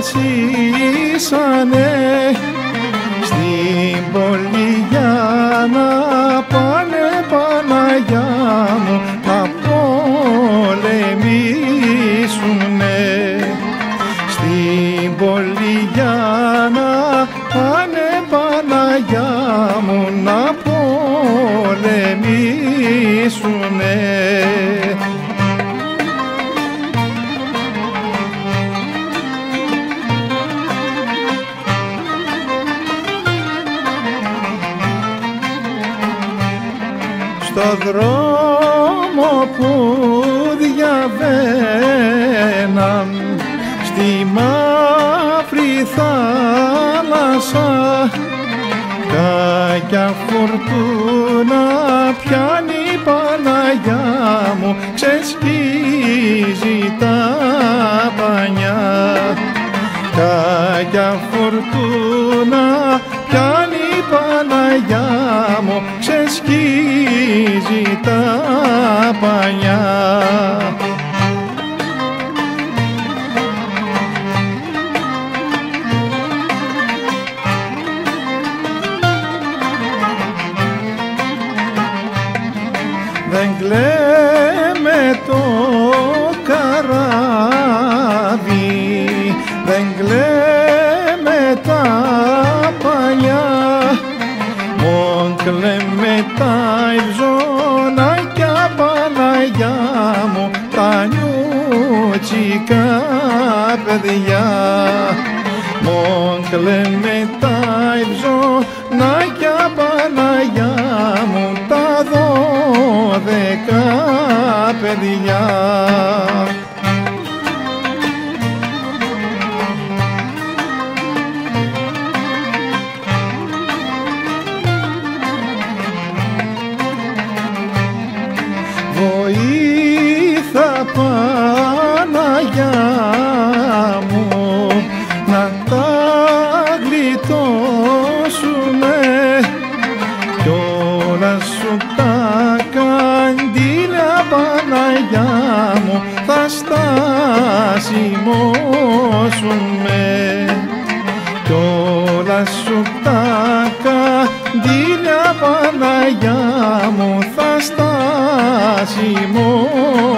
αποφασίσανε στην πόλη για να πάνε, Παναγιά μου, να πολεμήσουνε. Στην πόλη για να πάνε, Παναγιά μου, να πολεμήσουνε. Στο δρόμο που διαβαίναν στη μαύρη θάλασσα, κακιά φορτούνα πιάνει, Παναγιά μου, ξεσκίζει τα πανιά. Κακιά φορτούνα πιάνει, Παναγιά μου, ξεσκίζει τα πανιά. Δεν κλαίμε το καράβι, δεν κλαίμε τα πανιά, μον κλαίμε τα υψωνάκια, Παναγιά μου, τα νιούτσικα παιδιά. Μον κλαίμε τα υψωνάκια, Παναγιά μου, τα 12 παιδιά. Βοήθα, Παναγιά μου, να τα γλιτώσουνε κι όλα σου τα καντήλια, Παναγιά μου, θα στασιμώσουνε. Κι όλα σου τα καντήλια, Παναγιά μου, θα στασιμώσουνε.